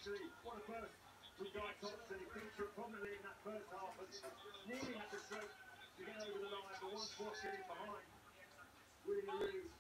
actually, what a burst from Guy Thompson. He featured prominently in that first half and nearly had the stroke to get over the line, but once Wash getting behind, Willie Larue